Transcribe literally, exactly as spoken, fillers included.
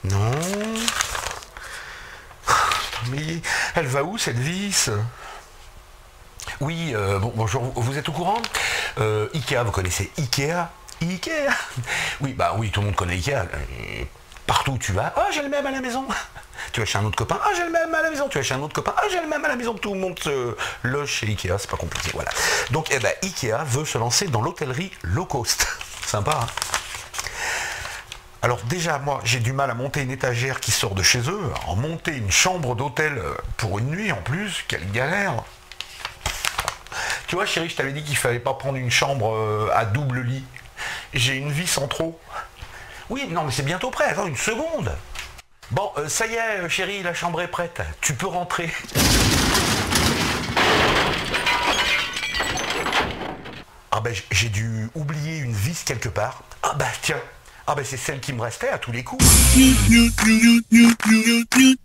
Non. Mais elle va où cette vis? Oui, euh, bon, bonjour, vous êtes au courant? euh, Ikea, vous connaissez Ikea? Ikea. Oui, bah oui, tout le monde connaît Ikea. Partout où tu vas, ah, j'ai le même à la maison. Tu vas chez un autre copain, ah, j'ai le même à la maison. Tu vas chez un autre copain, ah, j'ai le même à la maison. Tout le monde se loge chez Ikea, c'est pas compliqué, voilà. Donc, eh ben, Ikea veut se lancer dans l'hôtellerie low cost. Sympa, hein? Alors déjà, moi, j'ai du mal à monter une étagère qui sort de chez eux. En monter une chambre d'hôtel pour une nuit en plus, quelle galère. Tu vois, chérie, je t'avais dit qu'il fallait pas prendre une chambre à double lit. J'ai une vis en trop. Oui, non, mais c'est bientôt prêt. Attends une seconde. Bon, euh, ça y est, chérie, la chambre est prête. Tu peux rentrer. Ah ben, j'ai dû oublier une vis quelque part. Ah ben, tiens. Ah ben, c'est celle qui me restait à tous les coups.